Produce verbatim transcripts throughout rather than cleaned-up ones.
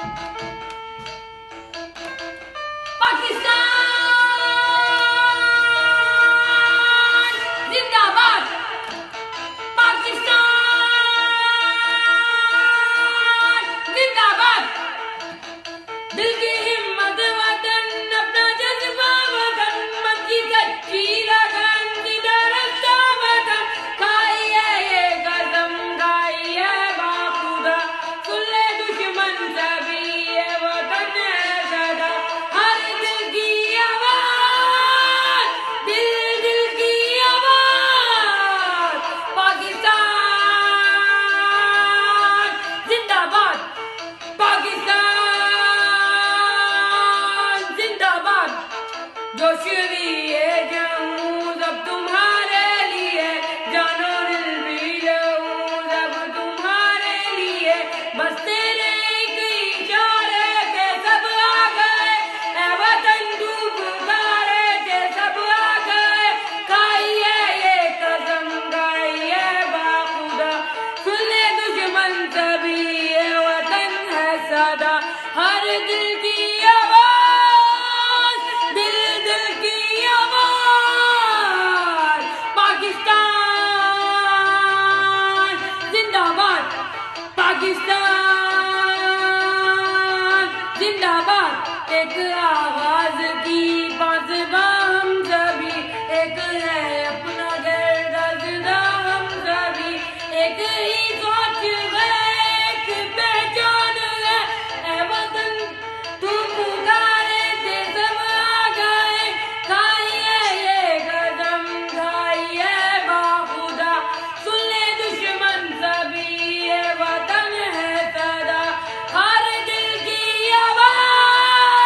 एक आवाज की बाज़बाँ हम सभी, एक है अपना गर्दाज़दा हम सभी, एक ही सोच है, एक पहचान है, ऐ वतन तू पुकारे थे सब आ गए, खाइए ये कदम खाइए बाखुदा, सुन ले दुश्मन सभी ये वतन है सदा, हर दिल की आवाज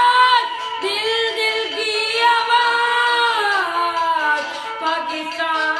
दिल दिल की आवाज पाकिस्तान।